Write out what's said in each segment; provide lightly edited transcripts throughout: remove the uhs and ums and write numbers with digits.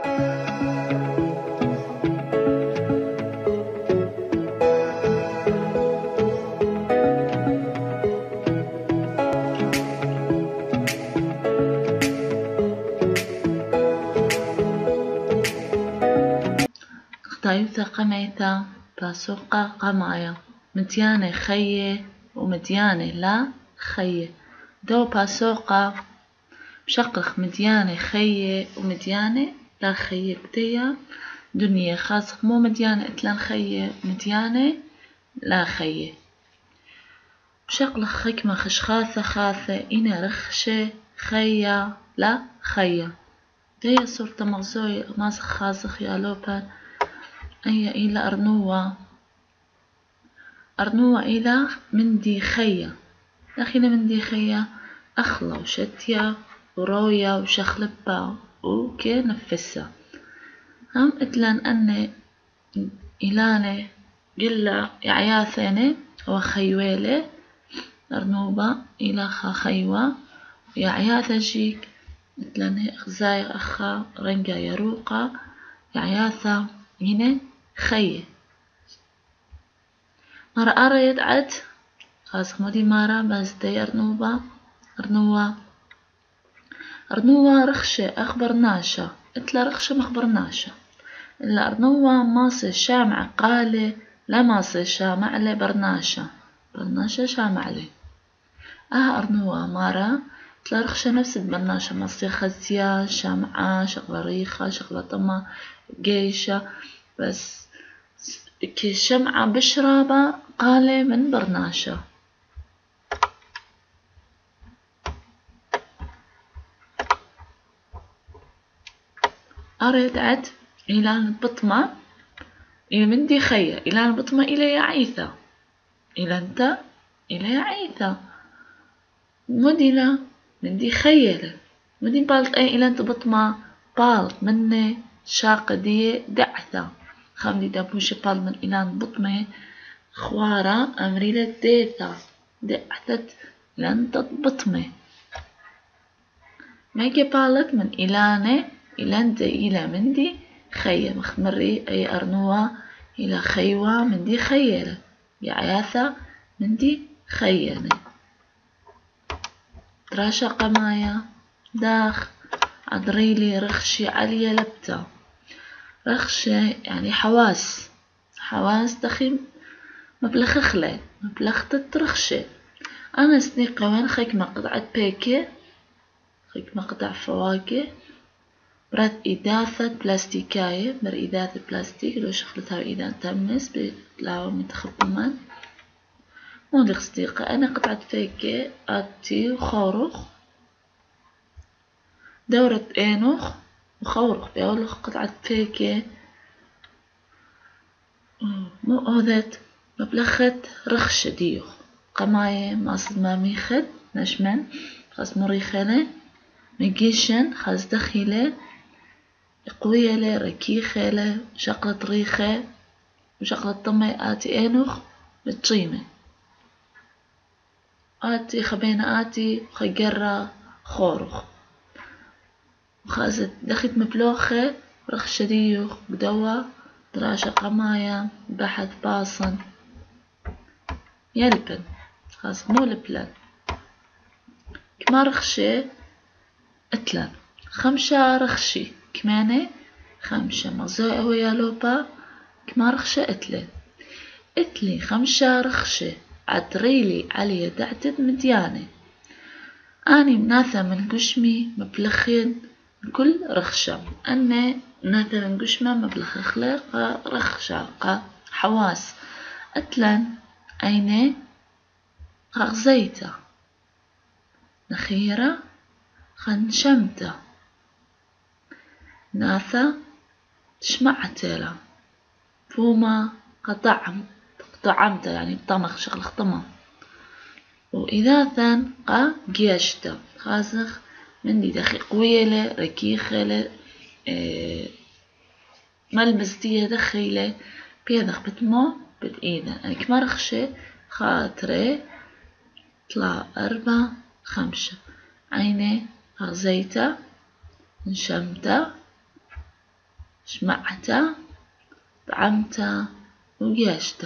قطايوثا قميثا باسوقا قمايا مديانة خيه ومديانة لا خيه دو باسوقا بشقلخ مديانة خيه ومديانة لا خيه بديا دنيا خاصة مو مديانة اتلان خيه مديانة لا خيه بشقلخ خكمة خشخاثة خاثة إنا رخشة خيا لا خيا ديا صورة مغزوي ماسخ خازخ يا لوبان أي إلى أرنوة إلى مندي خيا أخينا مندي خيا أخلا وشتيا ورويا وشخلبا وكي نفسا هم اتلان أني إلاني قلا يعياثيني وخيويلي أرنوبة إلى خيوة يعياثا جيك اتلان خزاي أخا رنجا يروقا يعياثا هنا خيه مرة أريد عد خاص مودي مرة بس دي أرنوة رخشة أخبرناشا اتلا رخشة مخبرناشا إلا أرنوة ماصي شامع قالي لا ماصي شامع لي برناشا شامع لي أرنوة مرة اتلا رخشة نفس برناشا ماصي خزيا شامعة شغلة ريخة شغلة طمة جيشة بس كي شمعة بشرابة قالي من برناشة أريد عد إلى بطمة إلى مندي خية إلى بطمة إلى يعيثة إلى أنت إلى يعيثة مدينة مندي خيلة مدين بالت أي إلى أنت بطمة بالت مني شاقة دي دعثة خامدي دابوش بال من إلان بطمة خوارة أمريلة ديثة دعثت لن تطبطمة مايكي بالت من إلانة إلان دي إلى مندي خية مخمري أي أرنوة إلى خيوة مندي خيلة يعياثة مندي خيلة دراشة قمايا داخ عدريلي رخشي عليا لبتا رخشة يعني حواس دخيم مبلخ خلي مبلخ تترخشة أنا سنيقة وين خيك مقطعة بيكي خيك مقطع فواكه برات إداثة بلاستيكاية بر إداثة بلاستيك لو شخلتها إذا تمس بتلاو متخبمان مودي صديقة أنا قطعة فيكي آتي وخورخ دورة إنوخ وخورخ بيولخ قطعة فيكي مو أوذت مبلخت رخشة ديوخ قماية ماصد ما ميخد نشمن خاص مريخلة مجيشن خاص دخيلة قوية لي ركيخة لي شقلة ريخة وشقلة طمي آتي إنوخ بتشيمة آتي خبينة آتي خجرة خورخ وخازت دخت مبلوخة رخشة ديوخ بدوا دراشة قمايا بحث باصن يلبن خاص مو لبلن كما رخشة اتلن خمشة رخشي كمانة خمشة مغزوية ويا لوبا كما رخشة اتلي خمشة رخشة عدريلي علي دعتد مديانة أني مناثة من قشمي مبلخين كل رخشة أني مناثة من قشمة مبلخ خلق رخشة حواس أتلن أيني غزيته نخيرة خنشمته ناثة شمعتله فوما قطعمته يعني طمخ شغل طمخ وإذا ثان جيشته خازخ من دي دقيق ويلة ركيخلة ملمس دي دخيلة بيدخ بتمو بتإيده يعني كما رخشة خاطرة طلع 4 5 عيني غزيته نشمته شمعت، طعمت، وجيشت.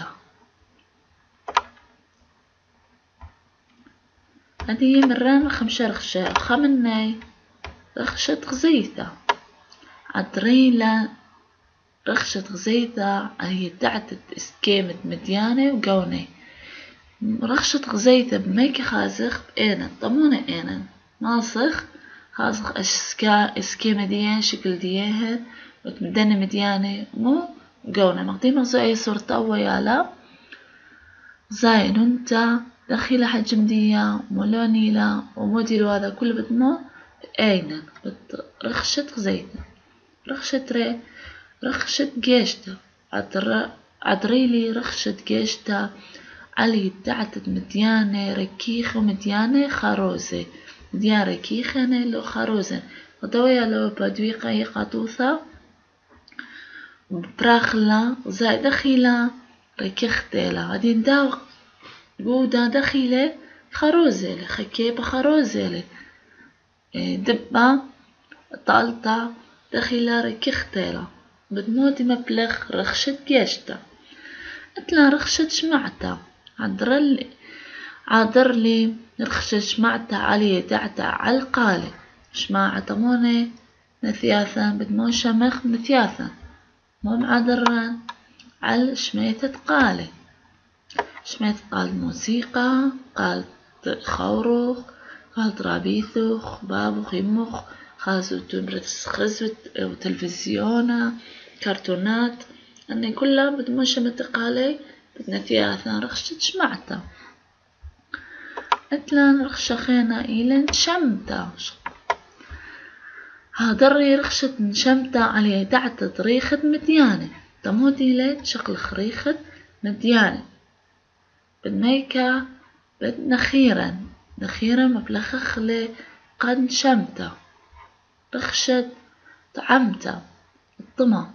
هذه مران خمشة رخشة خمناي رخشة غزيثة عطريلة رخشة غزيثة هي تعتت اسكيمة مديانة وقوني رخشة غزيثة بميكي خازخ بأنا طمونة أنا ناسخ خازخ اسكيمة ديان شكل دياها وتمدني مديانة مو قوني مقديمة زي صورة ويالا زي ننتا دخيلة حجم ديا مولونيلا وموديلو هذا كله بدمو أين رخشة غزيثة رخشة ري رخشة جيشتا عدريلي رخشة جيشتا علي تعتت مديانة ركيخة ومديانة خروزة مديانة ركيخة لو خروزة وضوية لو بدويقة يقاطوثة براخلا زي دخيلة ركيختيلا غادين داو بودا دخيلة خروزة خكيبة خروزة دبا طالطة دخيلة ركيختيلا بدمودي مبلغ رخشة جيشتا اتلا رخشة شمعتا عادرلي رخشة شمعتا علي دعتا عالقالي شماعتا موني نثياثا بدمو شمخ نثياثا مو معادران عال شميتة قالي شميت قال موسيقى قالت خوروخ قالت رابيثوخ بابوخ يموخ خازو تمرس خزوت وتلفزيونا كرتونات أني كلها بدموشة متقالي بدنا ثياثا رخشة شمعتا أتلان رخشة خينا إيلن شمتا هادري رخشة نشمتا علي دعت طريخة مديانة تمودي لي شغل خريخة مديانة بالميكا بدنا نخيرا مبلخ خلي قد شمتا رخشة طعمتا الطمع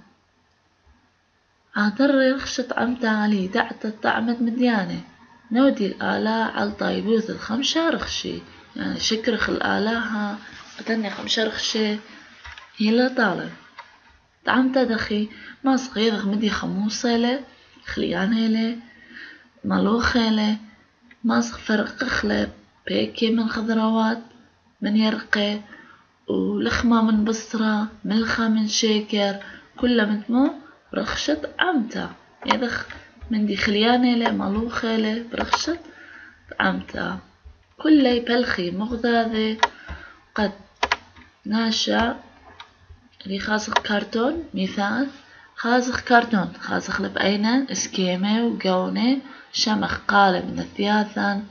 عادر رخشة طعمتا علي دعت طعمت مديانة نودي الآلاء على طايبوث الخمشة رخشي يعني شكرخ الآلاها أتني خمشة رخشي هلا طالب طعمتا دخي ما صغير مدي خموصة له خليانة له ملوخة له ما فرقخ له بيكي من خضروات من يرقي ولخمة من بصرة ملخة من شيكر كلها متمو برخشة طعمتا يدخ من دي خليانة له ملوخة له برخشة طعمتا كلي بلخي مغذاذي قد ناشا اللي خازخ كرتون مثال خازخ كرتون خازخ لبأينا اسكيمة وقونة شمخ قالب نثياثا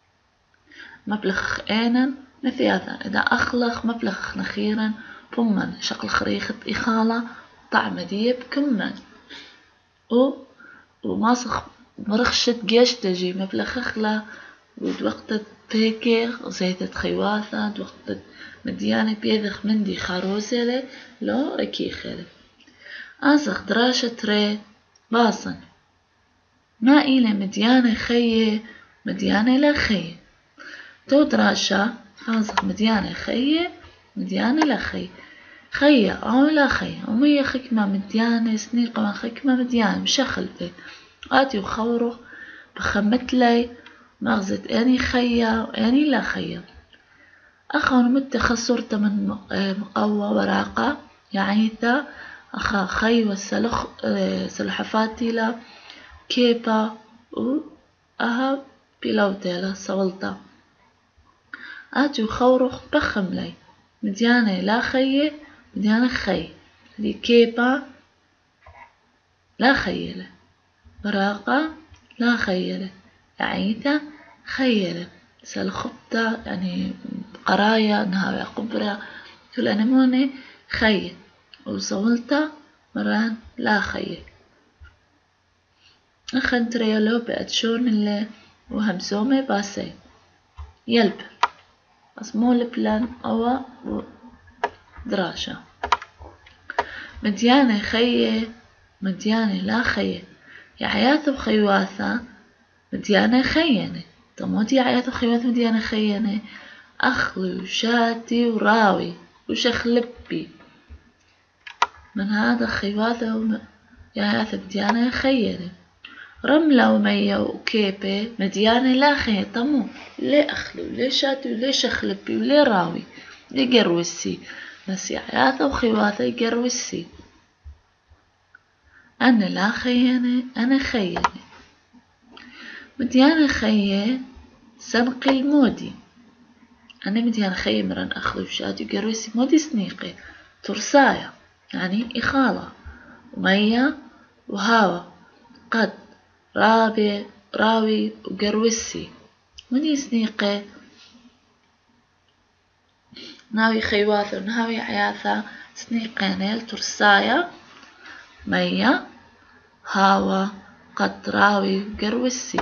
مبلخ اينا نثياثا إذا أخلخ مبلخ نخيرا بمن شقل خريخة إخالة طعم ديب كمن وماسخ مرخشة جيش تجي مبلخ أخلا وقت بيكي زيتة خيواثة وقت مديانة بيذخ مندي خاروزة لو ركيخة أزخ دراشة ري باصن ما إلى مديانة خيه مديانة لا خيه تو دراشة خازخ مديانة خيه مديانة لا خيه أو لا خيه ومية خكمة مديانة سنيقة من خكمة مديانة مشخلتي آتي وخورخ بخمتلي مغزت أني خيه وأني لا خيه أخون متخصرت من مقوى وراقة يعيثة أخا خي والسلخ سلحفاتي لا كيبا أها بيلوتي لا سولطة آتي وخورخ بخملي مديانة لا خيه مديانة خي دي كيبا لا خيلة براقة لا خيلة عيثة خيلة سلخبطة يعني قراية نهاية قبرة كل أنموني خي وصولتة مران لا خي أخن تريولو بأتشون اللي وهمسومي باسي يلب أسمول بلان أو دراشة مديانة خيه مديانة لا خيه يا حياة بخيواثة مديانة خيانة طموتي حياة بخيواثة مديانة خيانة أخلي وشاتي وراوي وشخلبي من هذا خيواثة يعاثة مديانة خيري رملة ومية وكيبة مديانة لا خير طمو ليه أخلي وليه شاتي وليه شخلبي وليه راوي ليه قروسي بس يعاثة وخيواثة يقروسي أنا لا خيانة أنا خيانة مديانة خيه سنقي المودي أنا مديانة خيه مرن أخلي وشاتي وقروسي مودي سنيقي ترسايا يعني إخالة ومية وهوا قد راوي وقروسي مودي سنيقي ناوي خيواثة وناوي عياثة سنيقينيل ترسايا مية هوا قد راوي وقروسي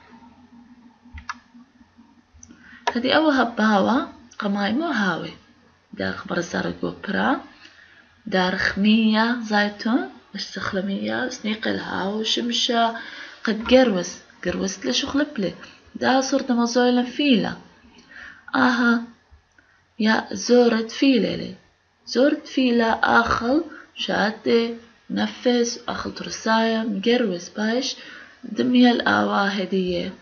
هذه أول هباوة قماي مو هاوي دار خبر زرق وبرا دار خمية زيتون مستخلمية سنيق الهاو وشمشة قد قروس لي شخلبلي دا صرت مزويلة فيلة يا زورت فيلة لي زورت فيلة آخل شاتي نفس أخل ترسايا مقروس باش دمي الآوا هدية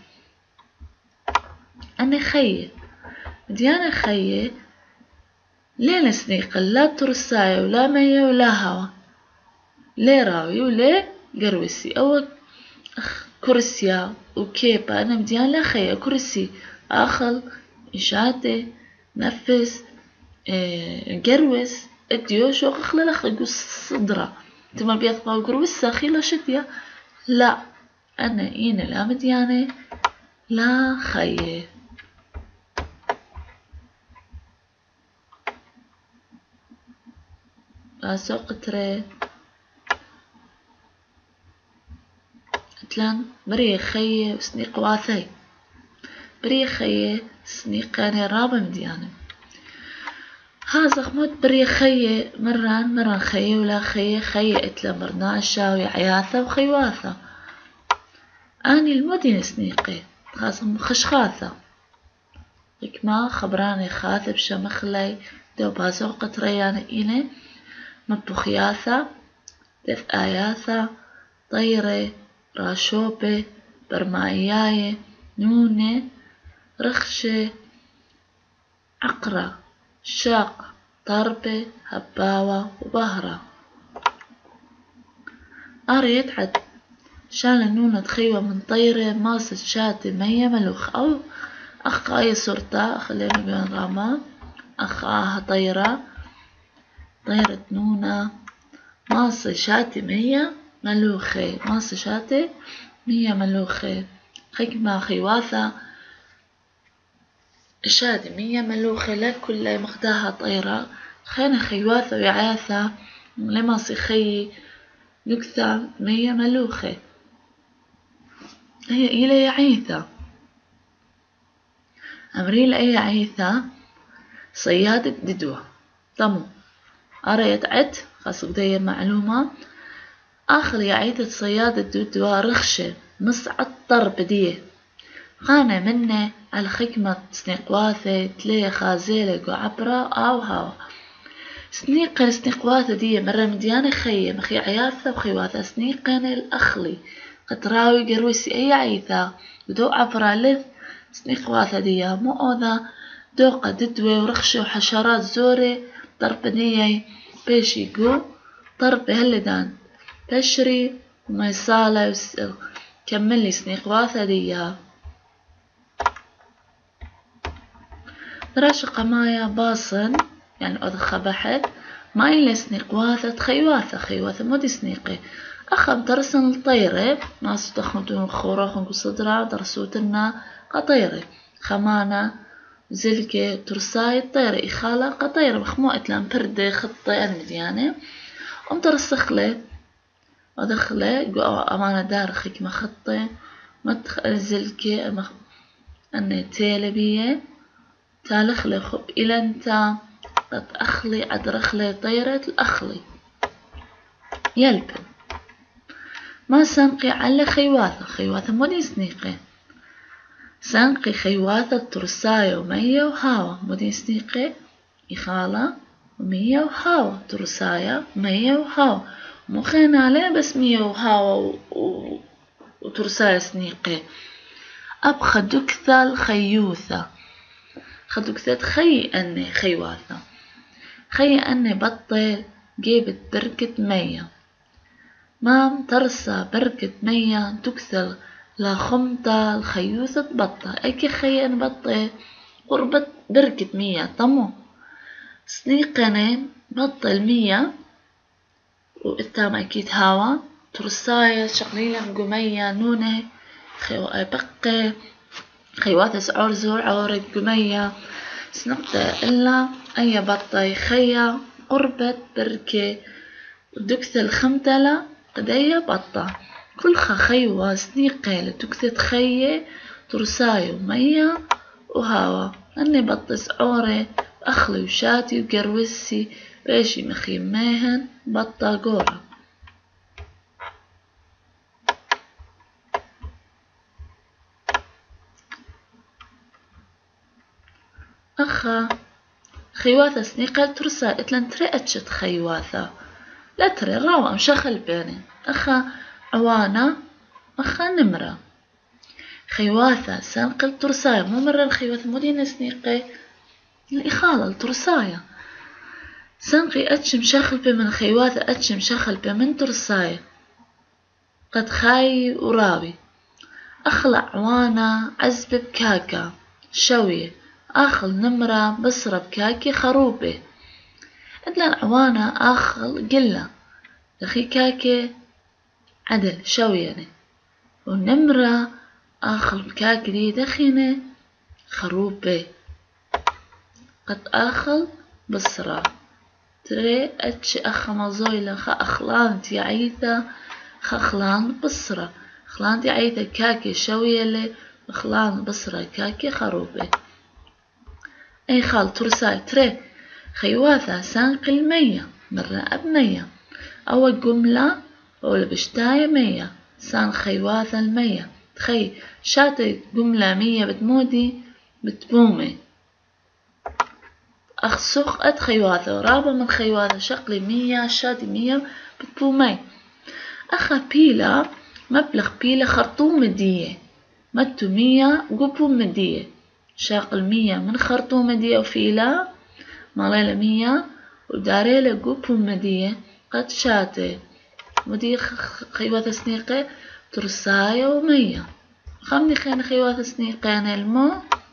أنا خيه مديانة خيه ليه نسنيق لا ترسايا ولا مية ولا هوا ليه راوي وليه قروسي أو كرسيا وكيبة أنا مديان لا خيه كرسي آخل إشاتي نفس قروس اديوش وخخلة لخ يقص صدرة تما بيطبع قروسة خيلة شدية لا أنا إينا لا مديانة لا خيه باسو قطرة اتلان بري خيه وسنيق واثي بري خيه سنيقاني رابع مديانة هذا خمود بري خيه مران خيه ولا خيه اتلا مرناشة ويعياثة وخيواثة اني المدينة سنيقي خاصة خشخاثة لك ما خبراني خاثب شمخلي دو باسو قطرة يعني إلي مطبخياثة دف آياثة طيرة راشوبة برماياية نونة رخشة عقرة شاق طربة هباوة وبهرة أريد عد شال نونة خيوة من طيرة ماسة شاتي مية ملوخ أو أخاي صرتا خلينا بين غاما أخاها طيرة نونة ماسة شاتي مية ملوخة ماسة شاتي مية ملوخة خيما خيواثة شاتي مية ملوخة لا كل مخداها طيرة خينا خيواثة وعاثة لماسي خي نكثة مية ملوخة هي إلى عيثة أمريل أي عيثة صيادة ددوة طمو أريت عد خاص بداية معلومة آخر يعيثة صيادة ددوة رخشة مصعد طرب ديه خانة منه على خكمة سنيقواثة تليه خازيلة وعبرة أو هوا سنيقواثة دي مرة مديانة خيه مخي عياثة وخيواثة سنيقين الأخلي قطراوي قروسي أي عيثة ودو عبرة لذ سنيقواثة دي مؤذى دوقة ددوة ورخشة وحشرات زورة طرب دي بيشيقو طرب هلدان بشري وما يصالة كملي سنيقواثة دي راش قمايا باصن يعني أضخ بحث ما إلا سنيقواثة خيواثة مودي سنيقي أخم درسن الطيرة ناس تخمدون خوراخن بصدرة درسوتنا قطيرة خمانة زلكة ترساي الطيرة إخالة قطيرة مخموة إتلان بردة خطة المديانة درس خلة ودخلة جو أمانة دار خكمة خطة مدخل زلكة أني تيلبية تالخلي خب إلى أنت قد أخلي أدرخلي طيرة الأخلي يلبن ما سنقي على خيواثة مودي سنيقي سنقي خيواثة ترساية ومية وهاوة مودي سنيقي إخالة ومية وهاوا ترسايا مية وهاوا مخين عليه بس مية وهاوا وترسايا سنيقة. أب خدكثة الخيوثة خدكثة خي أني خيواثة خي أني بطل جيبت بركة مية مام ترسى بركة مية تكثل لا خمطة الخيوثة بطة أكي خي أن بطل قربت بركة مية طمو سنيقني بطل مية وإتام أكيد هوا ترسايا شقليلا قمية نونة بقى خيواثة سعور زور عورة قمية سنقطة إلا أي بطة خيا قربت بركة ودكثة الخمتلة قدية بطة كل خيوة سنيقة لتكثة خية ترسايا ومية وهوا أني بطس عورة أخلي وشاتي وقروسي بيشي مخيميهن بطة قورة. أخا خيواثة سنيقة ترسا إتلن تري أتشت خيواثة لا تري راوة مشخل بيني أخا عوانا أخا نمرة خيواثة سنقل ترسايا مو مرة الخيواثة مدينة سنيقة الإخالة الترسايا سنقي أتشم شخل بمن خيواثة أتشم شخل بمن ترسايا قد خاي وراوي أخلع عوانا عزب بكاكا شوية آخل نمرة بصرة بكاكي خروبة إدلن عوانا آخل قلة دخي كاكي عدل شوية ونمرة آخل بكاكي دي دخينة خروبة قد آخل بصرة تري أتش أخا مزويلة خا أخلان تيعيثة خا أخلان بصرة أخلان تيعيثة كاكي شوية لي أخلان بصرة كاكي خروبة أي خال ترساي تري خيواثة سانقل مية مرة أبمية أول جملة أول بشتاية مية سان خيواثة المية تخي شاتي جملة مية بتمودي بتبومي أخسوخ أد خيواثة ورابة من خيواثة شقلي مية شاتي مية بتبومي أخا بيلا مبلغ بيلا خرطوم مدية متو مية قبو مدية شاقل مية من خرطوم مدية وفيلا ماليلة مية وداريلة قبو مدية قد شاتي مدية خيواثة سنيقة ترسايا ومية خمني خين خيواثة سنيقة المو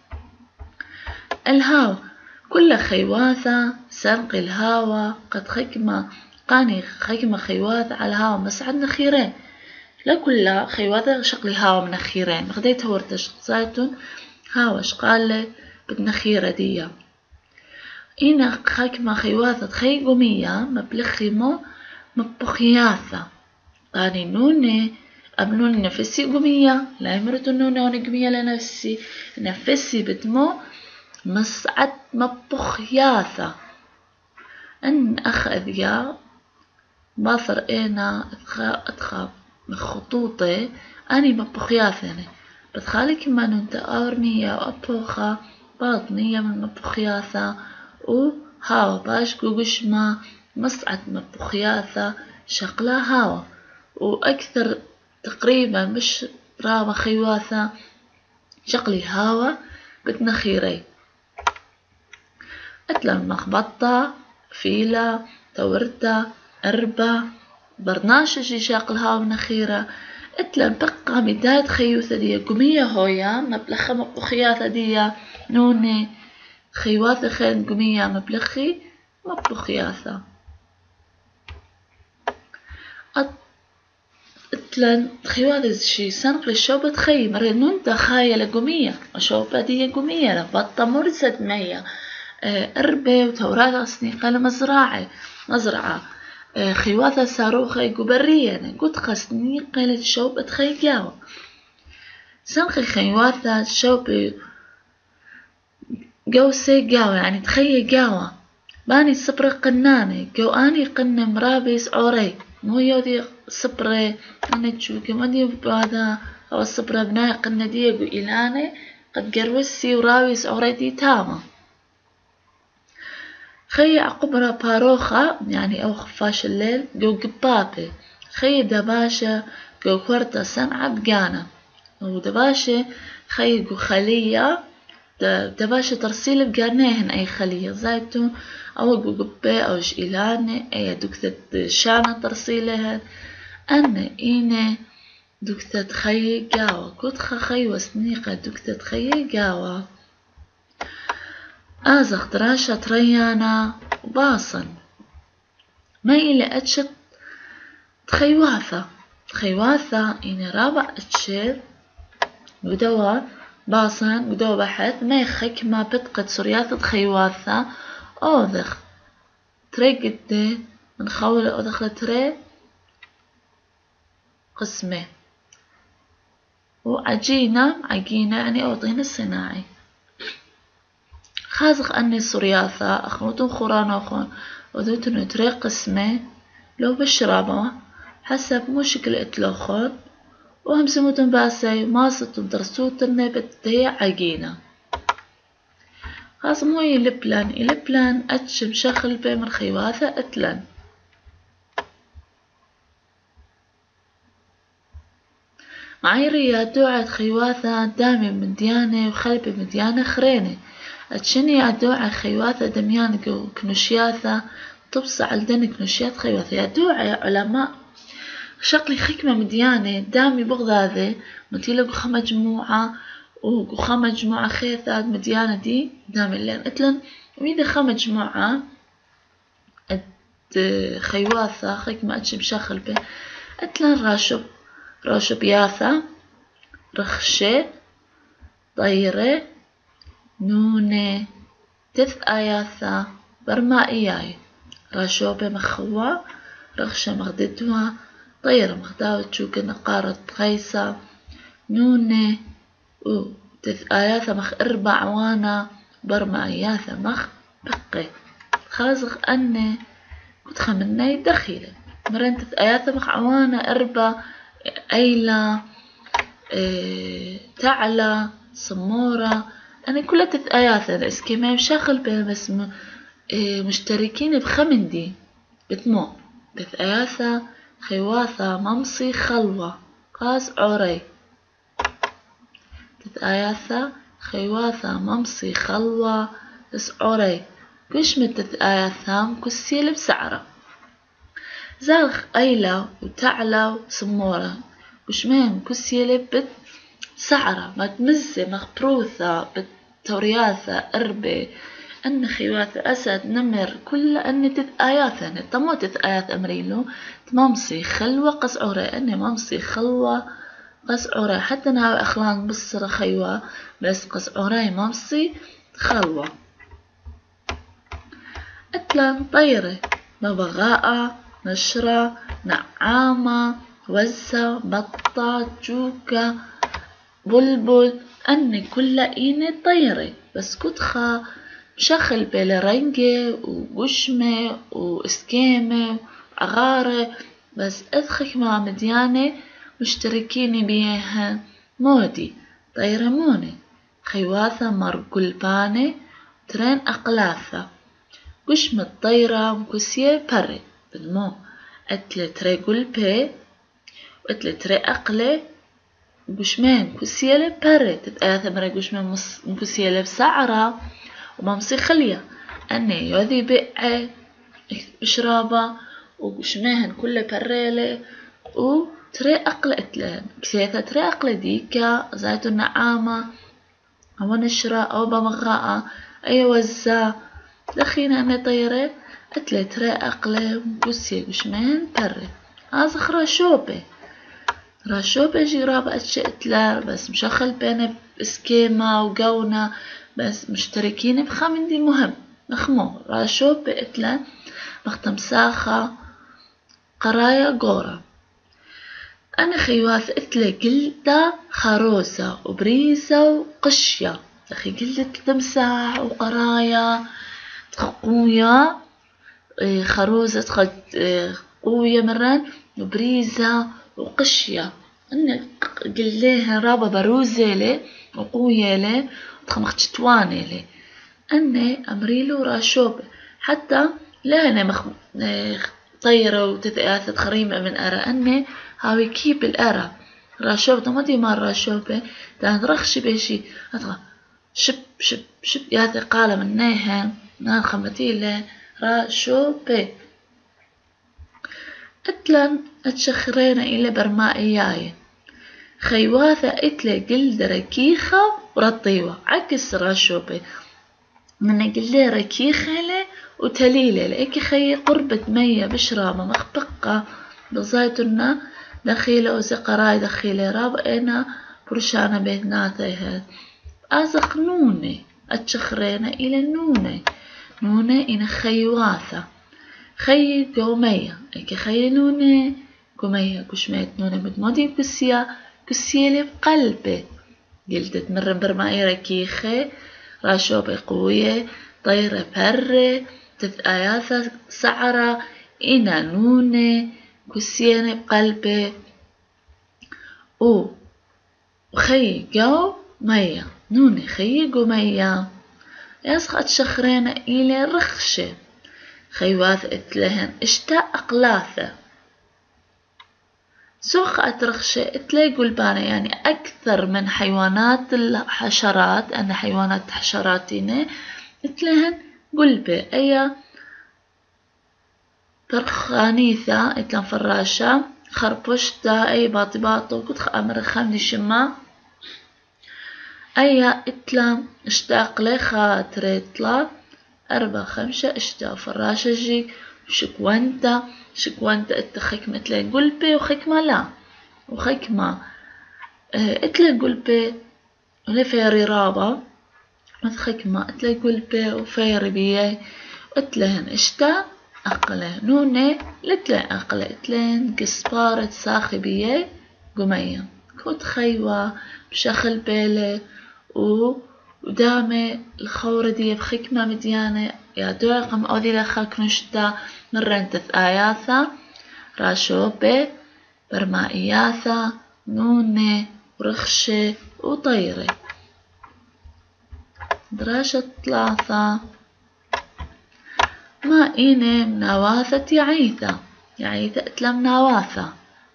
الهاو كل خيواثة سنقي الهاوى قد خكمة قاني خكمة خيواثة على الهاوى مسعد نخيرين لا كل خيواثة شقلي هاوى من نخيرين بغديت هورتش زيتون هاوى شقالي بالنخيرة دي إنا خكمة خيواثة خي قمية مبلخي مو مبخياثة قاني نوني أبنون نفسي قمية لا يمرتو نوني ونقمية لنفسي نفسي بتمو مسعد مبخياثة أن أخذ يا باصر إنا أتخاف خطوطي أني مبخياثة بتخالي كما ننت أورنية وأبوخة باطنية من مبخياثة وهاو باش قوشما مسعد مبخياثة شقلا هاو وأكثر تقريبا مش رابة خيواثة شقلي هاو بتنخيري أتلا مخبطة فيلة تورتة أربة برناشجي شاقل هاو نخيرة أتلا بقى مداد خيوثة دي قمية هويا مبلخة مبخياثة دي نوني خيواثة خين قمية مبلخي مبخياثة أتلا خيواثة شي سنقل الشوبة تخي مرة نونتا خاية لقمية وشوبة دي قمية لبطة مرسد مية أربة وتوراة سنيقة مزرعة خيواثة صاروخة قبرية قد خسنيقة للشوبة تخي جاوة سنقل خيواثة شوبة قوسي جاوة يعني تخي جاوة باني صبرة قنانة جو أني قنة مرابيس عوري مو يودي صبرة أنا تشوكي مدي بهذا أو الصبرة بناء قنة ديقو إلاني قد قروسي وراويس عوري دي تاما خي عقبرة باروخة يعني أو خفاش الليل جو قبابة. خي دباشة جو كورتا سنعة بقانا. ودباشة خي جو خلية دباشة ترسيل بقانيهن أي خلية زايتو أو جو قبة أو جئلانة أي دكتة شانة ترسيلهن. أنا إيني دكتة خي قاوة كتخة خي وسنيقة دكتة خي قاوة. آزخ دراشة تريانا وباصن ما إلي أتشت تخيواثة إني رابع أتشت ودوا باصن ودوا بحث ما يخك ما بتقد سرياثة تخيواثة أوذخ تري قدي من خولة أوذخ تري قسمه وعجينة يعني أوطين الصناعي خازق أني سرياثة أخوتن خورانوخون ودوتن تري قسمه لو بشرابه حسب مشكل اتلوخون وهم سموتن باسي ماستن درسوتن بتهي عجينة. خاص مو يلبلان أتشم شخل بمن خيواثة أتلن معيرية دوعة خيواثة دامي من ديانة وخلبي من ديانة خرينة أتشني أدوعة خيواثة دميان كنوشياثة طبس على دني كنوشيات خيواثة يدوعة يا علماء شقلي خكمة مديانة دامي بغدادة متيلة قخا مجموعة وقخا مجموعة خيثات مديانة دي دامي اللين أتلن وإذا خا مجموعة خيواثة خكمة أتشم شخل به أتلن راشب ياثة رخشة طيرة نونة تث آياثة برما إياي راشوبة مخوة رخشة مغددوها طيرة مغداوة تشوك نقارة غيسة نونة تث آياثة مخ إربع وانا برما إياثة مخ بقي خازق أني كنت خمناي دخيلة مرن تث آياثة مخ عوانا إربع أيلة تعلى صمورة أنا كلها تث آياثة اسكيما مشاخل بها بس مشتركين بخمن دي بتمو تث آياثة خيواثة ممصي خلوة قاس عوري تث آياثة خيواثة ممصي خلوة قاس عوري كش متث آياثة كسيل بسعرة زاغ أيلة وتعلى وصمورة وشمين كسيلة بسعرة ما تمزة مخبروثة بتورياثة أربي أن خيواثة أسد نمر كل أن تث آياثة تمو تث آياث أمريلو ممصي خلوة قس عورة أني ممصي خلوة قس عورة حتى ناو أخلان بصرة خيوة بس قس عورة ممصي خلوة أتلان طيرة مبغاءة نشرة نعامة وزة بطة جوكة بلبل أني كل إيني طيرة بس كتخا مشخل بلرنجة وقشمة وإسكيمة وعغارة بس أدخك مع مديانة مشتركين بيها مودي طيرة موني خيواثة مرقلبانة ترين أقلاثة قشمة طيرة مكسية بري بالمو أتلة تري قلبي وأتلة تري أقلة قشمين كسية بري تتآثى مري قشمين مكسية بسعرة وممصي خلية أني يوذي بقعة بشرابة وقشميهن كله بريلة وتري أقلة أتلان كسيثة تري أقلة ديكا زايتو النعامة أو نشرة أو بمغاءة أي وزة دخينا أني طيرة أتلة تري أقلة مكسية قشميهن بري هذا راشوبة جرابة أتشئتلار بس مشخل بين بسكيمة وقونة بس مشتركين بخمن دي مهم مخمو راشوبة إتلان مختمساخة قرايا قورة أنا خيواث إتلة قلدة خروسة وبريزة وقشية أخي قلدة تمساح وقرايا قوية خروسة قوية مران وبريزة وقشية أنا قليها رابا بروزة لي وقوية لي وتخمخ تشتواني لي أنا أمريلو راشوب حتى لهنا طيرة وتثقاثة خريمة من أرى أني هاوي كيب الأرى راشوبة ما دي مار راشوبة دان رخشي بيشي أتغى شب شب شب ياثي قالة من نيها نان خمتيلة راشوبة أتلن أتشخرين إلى برمائياي خيواثة إتلي جلد ركيخة ورطيوة عكس راشوبة من جلد ركيخة له وتليلة لإكي خي قربة مية بشرامة مخبقة بزايتنا دخيلة وزقراي دخيلة رابقنا برشانة بيتناتيها أزق نوني أتشخرين إلى نوني إن خيواثة خي قومية إكي خي نوني قومية كشميت نوني مدمودي كسية لي بقلبي جلدة مرة برمائي ركيخة راشوبة قوية طيرة برة تثقاياثة سعرة إنا نوني كسية بقلبي وخي قو مية نوني خي قومية يسخ أتشخرين إلى رخشة خيواث إتلهن اشتاق أقلاثة سوخ أترخشة إتلي قلبانة يعني أكثر من حيوانات الحشرات أنا حيوانات حشراتين إتلهن قلبة أي برخانيثة إتلن فراشة خربشتا أي باطباطو كتخ أمر خمني شما أي إتلن اشتاق لي خاطر إطلع 4 5 اشتاق فراشة جي شكوانتا إت خكمة إتلي قلبة وخكمة لا وخكمة إتلي قلبة ولا فيري رابا خكمة إتلي قلبة وفيري بيه إتلهن اشتاق أقله نوني لتلين أقله إتلين قصبارة ساخي بيه قمية كنت خيوة بشخل بيلي ودامي الخورة دي بخكمة مديانة يا دوغم أوذي لخاك نشتا مرن تثآياثا راشوبة برمائياثا نوني ورخشة وطيرة دراشة 3 ما إيني مناواثة يعيثة إتلم نواثة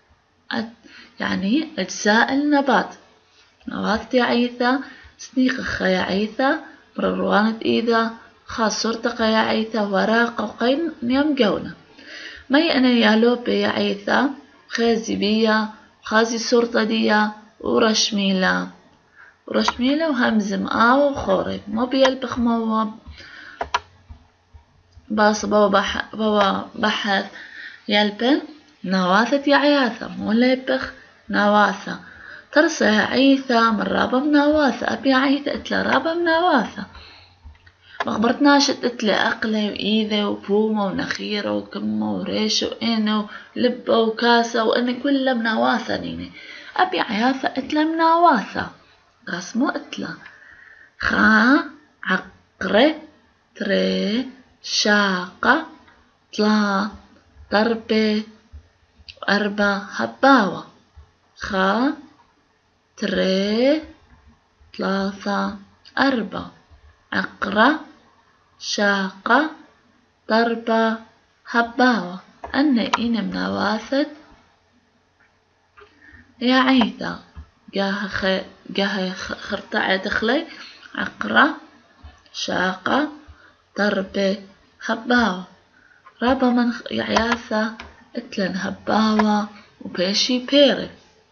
يعني أجزاء النبات نواثة يعيثة سنيقة خيعيثة مروانة إيذا خاصورتقة يعيثة وراقة وقين نيم قونة مي أنا يالوبة يعيثة خازي بيا خازي سورطة ديا ورشميلة وهمزم وخورب مو بيلبخ مواب باص بابا بحث يلبن نواثة يعياثة مو ليبخ نواثة ترسى عيثة من رابا مناواثة أبي عيثة إتلا رابا مناواثة مخبرتناش إتلا أقلة وإيذة وبومة ونخيرة وكمة وريشة وإنة ولبة وكاسة وإن كلها مناواثة نيني أبي عياثة إتلا مناواثة قاسمو إتلا خا عقرة تري شاقة 3 ضربة 4 هباوة خا تري 3 4 عقرة شاقة ضربة هباوة أن إن مناواثة يا عيثة جاه خرطع دخلي عقرة شاقة ضربة هباوة رابا من يعياثة إتلن هباوة وبيشي بيري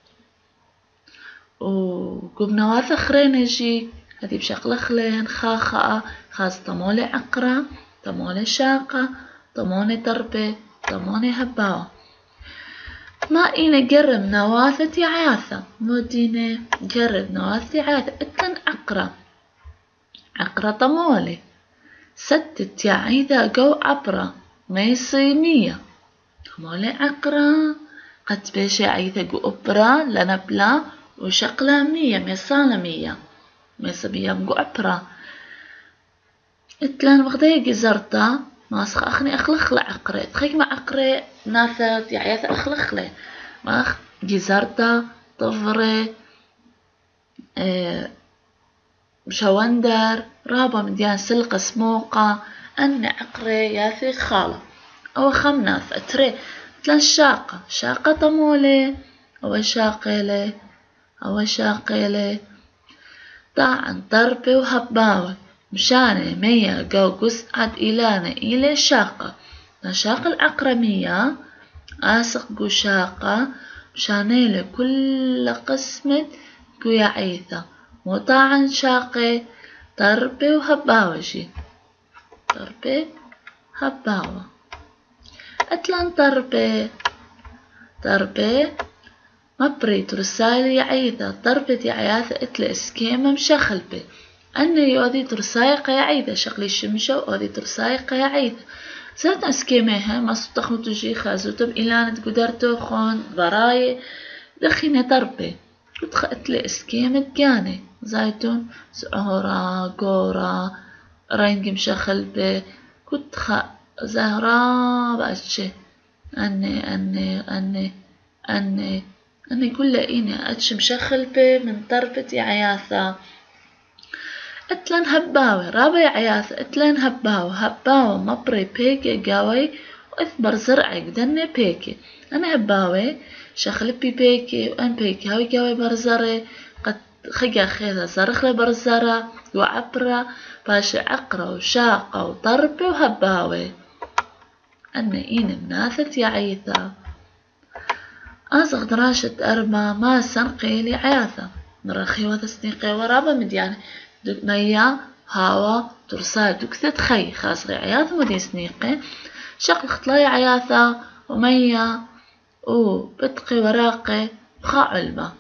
وقم نواثة خرين جي هذي بشكل خلين خاخاء خاص طمولي عقرة طمولي شاقة طمولي ضربة طمولي هباوة ما إينا جرب نواثة يعياثة مودينا جرب نواثة يعياثة إتلن عقرة طمولي 6 يعيثة جو عبرة ميصيمية طمولي عقرة قد بيشي عيثة جو أبرة لنبلا وشقلة 100 ميصالة 100 ميصبية مجو عبرة إتلان بغداي جزرتا ماسخ أخني أخلخلة عقرة تخيك ما عقرة ناثة يعيثة أخلخلة ماخ جزرتا طفرة بشوندر رابا مديان سلقة سموقة أن عقري ياثي خالة أو خمناث أتري مثلا شاقة طمولي أو شاقيلي طاعن طربي وهباوي مشاني مية قوقس عد إلانا إلي شاقة العقرمية آسق شاقة مشاني لكل قسمة قويا عيثة وطاعن شاقي طربي وهباوشي طربي هباوة أتلان طربي مبري ترسالي يعيثة طربتي عياثة إتلا إسكيمة مشخلبي أني يوذي ترسايقة يعيثة شغلي الشمشة وأوذي ترسايقة يعيثة سات أسكيميها ما ستخمو تجي خازوتب إلان تقدرتو خون ضراي دخينة طربي كتخ إتلا إسكيمة جاني زايتون سعورة قورة رينج مشخلبي كتخ زهرا بأتشي أني كل إني أتش مشخلبي من طرفتي عياثة أتلن هباوي رابي عياثة أتلن هباوي مبري بيكي قاوي وإثبر زرعي قدني بيكي أنا هباوي شخلبي بيكي وأن بيكي هاوي قاوي برزري قد خيا خيثة زرخلي برزرة وعبرة باشي عقرة وشاقة وطربي وهباوي أني إني مناثت يعيثة أزغ دراشة أرما ما سنقي لي عياثة نرخي وتسنيقي ورابا مديانة ميا هاوا ترسال دكثت خي خاصغي عياثة مدي سنيقي شقل خطلاي عياثة وميا وبتقي وراقي وخا علبة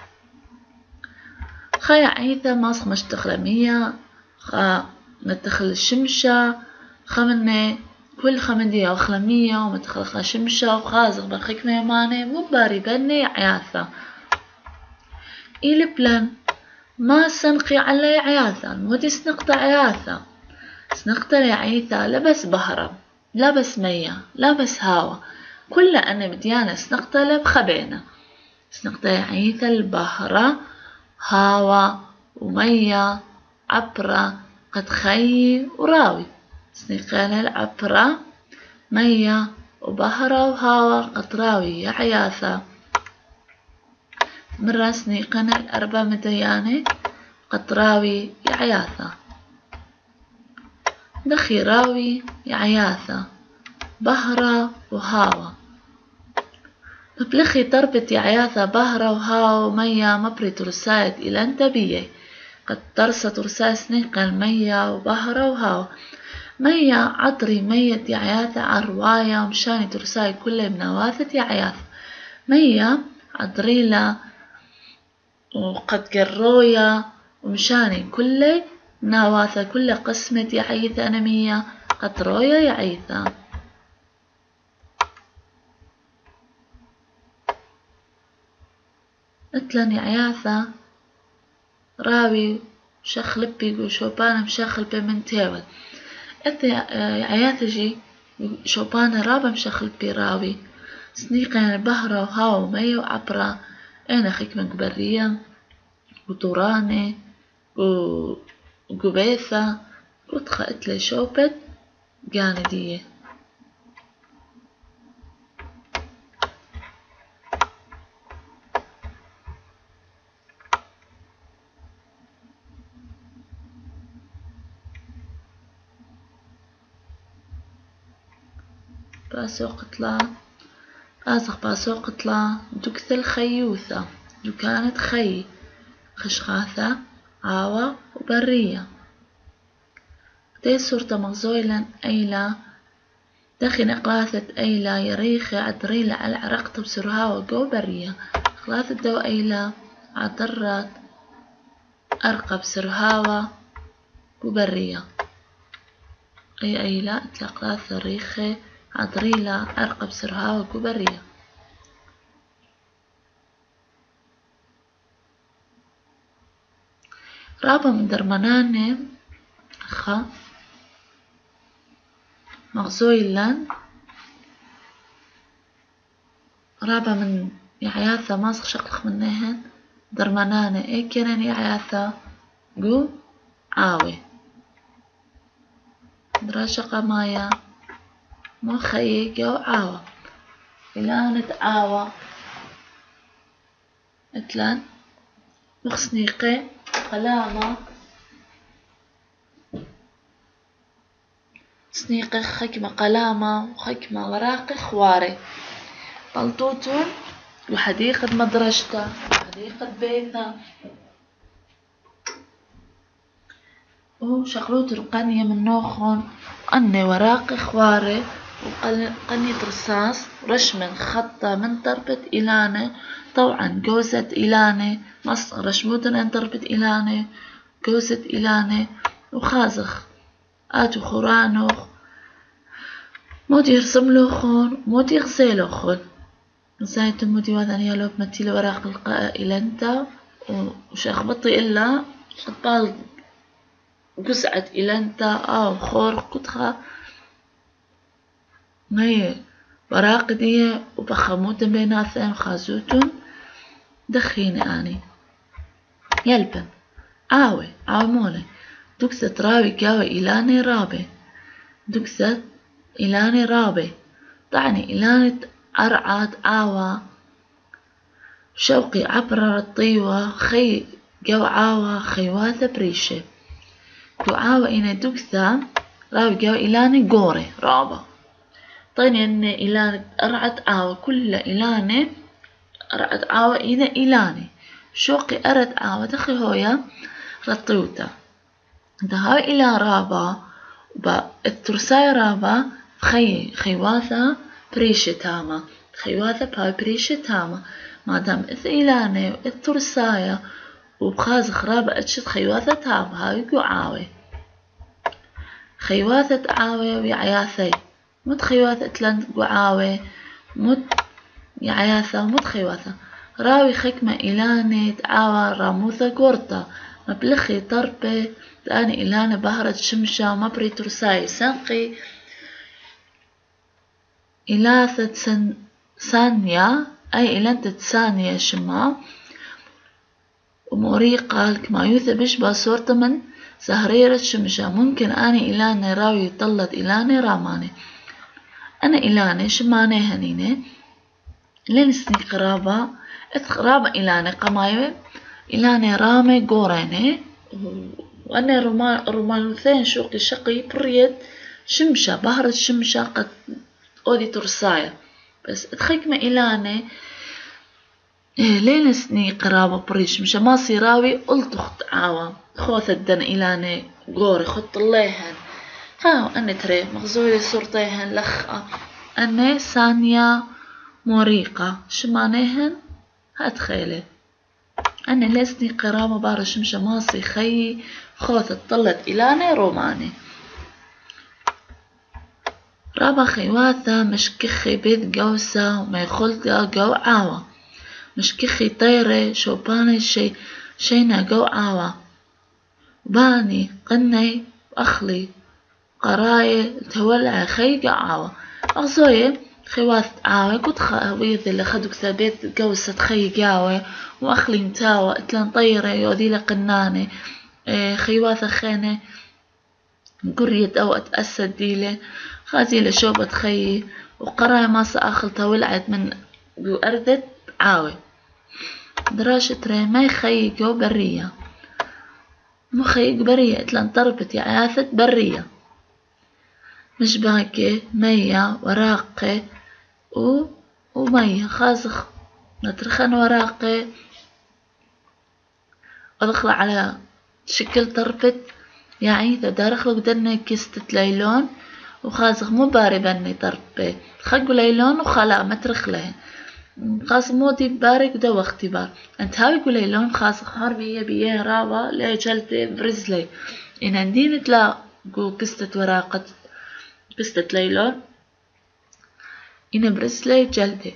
خا عيثة ماسخ مشتخلة مية خا نتخل الشمشة خمني كل خمدية وخلمية ومتخلخة شمشة وخازغ برخيك ميماني مو باري بني عياثة إلي بلان ما سنقي علي عياثة مودي سنقطة عياثة سنقطة عياثة لبس بهرة لبس مية لبس هوا كل أنا مديانة سنقطة لبخبينة سنقطة عياثة البهرة هوا ومية عبرة قد خي وراوي سنيقان العبرة مية وبهرة وهوا قطراوي يا عياثة مرة سنيقان الأربع مديانة قطراوي يا عياثة دخيراوي يا عياثة بهرة وهوا مبلخي تربت يا عياثة بهرة وهوا ومية مبري ترسايد إلى انتبيه قد ترسى ترساي سنيقان مية وبهرة وهوا مية عطري مية يا عياثة عرواية ومشاني ترساي كل بنواثة يا عياثة مية عطريلة وقد قروية ومشاني كل نواثة كل قسمة يا عيثة أنا مية قطروية يا عيثة مثلا يا عياثة راوي شخلبي وشوبانا مشخلبي من تاول عياثة جي شوبانا رابا مشخلبي راوي سنيقين بهرة وهاو ومية وعبرة أنا خيك من قبرية وطوراني وقبيثة وتخقت لي شوبت جاندية باسوقتلا أزغ باسوقتلا دكثل خيوثة دكانت خي خشخاثة عاوة وبرية تي صورة مغزويلا أيلا دخي نقلاثة أيلا يريخي عدريلة على عرقت بسرها وقو برية خلاثة دو أيلا عطرات أرقب سرهاوة وبرية أي أيلا تلقلاثة ريخي عدريلة أرقب سرهاوة وبرية رابا من درماناني خا مغزويلان رابا من يعياثة ماسخ شقلخ منهن درماناني اي كنن يعياثة قو عاوي دراشة قمايا مو خيي جو عاوة إلا نتعاوى مثلا مخسنيقة قلامة سنيقة خكمة قلامة وخكمة وراقي خواري بلطوتون وحديقة مدرجته وحديقة بيته وشغلوت القنية من نوخون قني وراقي خواري وقنية رصاص رشمن خطة من تربة إلانة طبعا جوزة إلانة مصر رشموتن ان تربة إلانة جوزة إلانة وخازخ آتو خورانوخ مود يرسم لوخون مود يغسلوخون زايت مودي وذن يالوب متيل وراق القاء إلانتا وشاخبطي إلا شطبال قزعت إلانتا أو خور قطخة هي وراق دي وبخموت بيناتهم خازوتون دخيني آني يلبن عاوي عاوموني دكسة راوي قاوي إلاني رابي دكسة إلاني رابي طعني إلاني أرعاد عاوة شوقي عبر الطيوة خي جو عاوة خيواثة بريشة جو عاوة إنا دكسة راوي قاوي إلاني قوري رابة طيني إن إلاني أرعد عاوة كل إلاني أرعد عاوة إذا إلاني شوقي أرد عاوة دخي هويا رطيوتا دهاي إلى رابا الترساي رابا خيواثة بريشة تاما خيواثة باي بريشة تاما مادام إذ إلاني الترسايا وبخازخ رابا أتشد خيواثة تاما هاي عاوة خيواثة عاوة ويعياثي مد خيواثة تلند عاوة مد يعياثة مد خيواثة راوي خكمة إلاني تعاوى راموثة قورتا مبلخي طربة تاني إلاني بهرة شمشة مبري ترساي سنقي إلاثة ثانية أي إلانتة ثانية شما وموريقة كما يوثى بشبه صورة من زهريرة شمشة ممكن أني إلاني راوي طلت إلاني راماني أنا إلاني شماني هنيني لنسني قرابة قرابة إلاني قمايوي إلاني رامي قوريني وأنا رومانوثين شوقي شقي بريد شمشة بهرة شمشة قد أودي ترسايا بس اتخيكما إلاني لين سني قرابة بريد شمشة ما صيراوي قلت خط عاوة خوث الدن إلاني قوري خط الليهن هاو أني تري مغزولي صورتيهن لخقة أني ثانية موريقة شمانيهن هاتخيلي أنا لسني قرابة بارا شمشة ماصي خيي خوث طلت إلاني روماني رابا خيواثة مشكخي بيت قوسة وما يخلقها قو عاوة مشكخي طيري شوباني شينا قو عاوة باني قني وأخلي قراية تولع خي عاوة أغزوية خيواث عاوة كنت خويذ اللي خدوك ثابت قوسة خي قاوة وأخلي متاوة اتلان طيرة يوذي لقناني خيواثة خيني قرية أو أتأسد ديلي خازي لشوبة خي وقراية ماسة أخلتها ولعت من أردت عاوة دراشة ري ما يخي جو برية مو خيق برية اتلان طربت يعاثة برية مش باكي مية وراقي ومية خازخ نترخن وراقي أدخل على شكل تربت يعني تدارخلق دني كستة ليلون وخازخ مو باري بني تربت خقو ليلون وخلا مترخلين خاص مودي بارك دو اختبار انت هاوي ليلون خازخ هاربية بيه رابا لي جلتي برزلي إن عندين تلا قو كستة وراقة كستة ليلون إن برزلي جلدي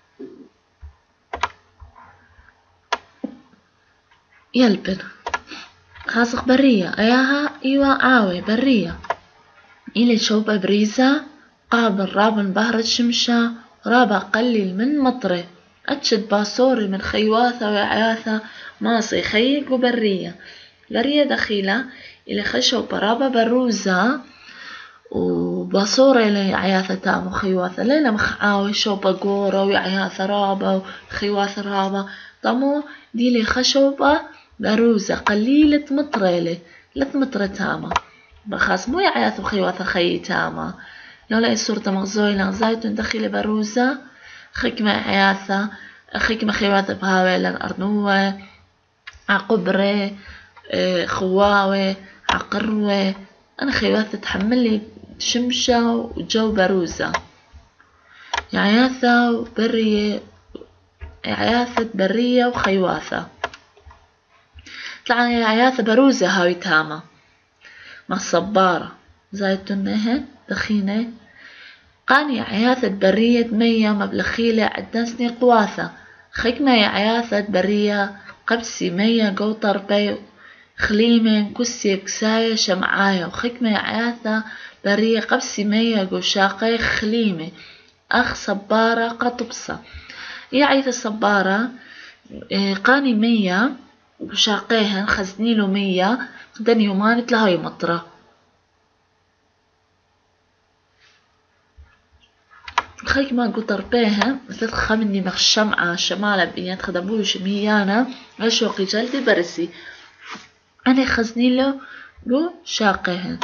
يلبن خاصق برية أياها إيوا عاوي برية إلي شوبة بريزة قابل رابن بهرة شمشة رابع قليل من مطرة أتشد باصوري من خيواثة وعياثة ماصي خيق وبرية برية دخيلة إلي خشوبة رابة بروزة وبصورة لي عياثة تام وخيواثة ليلة مخعاوي شوبة قورة وعياثة رابة وخيواثة رابة طمو ديلي خشوبة بروزة قليلة مطريلة 3 متر تامة بخاص مو عياثة وخيواثة خي تامة لولا اي صورة مغزويلة غزايتون دخيلة بروزة خكمة عياثة خكمة خيواثة بهاوي لن أرنوة عقبرة خواوة عقروة أنا خيواثة تحملي شمشة وجو بروزة عياثة برية عياثة برية وخيواثة طلع عياثة بروزة هاوي تامة مع الصبارة زايتون هن دخينة قاني عياثة برية مية مبلخيلة عدنسني قواثة خكمة عياثة برية قبسي مية قوطر بي خليمة كسي بكساية شمعاية وخكمة عياثة برية قبسي مية قوشاقي خليمة أخ صبارة قطبصة عيثة الصبارة قاني مية وشاقيهن خزنيلو 100 قدن يومان تلهاي مطرة خيك ما قطر بيها مثل خمني مخ الشمعة شمالة بيان خدبولو شميانا غشوقي جلدي برسي أنا خزنيلو قو شاقيهن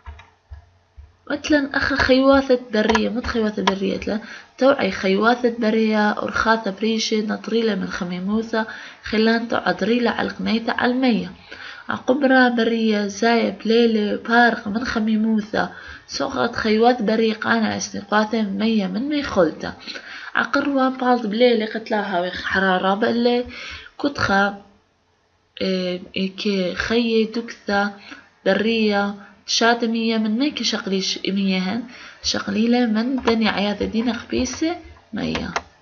مثلا أخ خيواثة برية مت خيواثة برية مثلا توعي خيواثة برية أرخاثة بريشة نطريلة من خميموثة خلانتو عطريلة على القنيتة على المية عقبرة برية زايب ليلة بارق من خميموثة سوقت خيوات برية قانا اسنقاثة مية من ميخلتة عقروة بالد بليلة قتلاها حرارة بقلي كتخة كي خي دكثة برية شاتمية من ميك شقليش ميهن شقليلة من دني عياذ دينا خبيسة مية.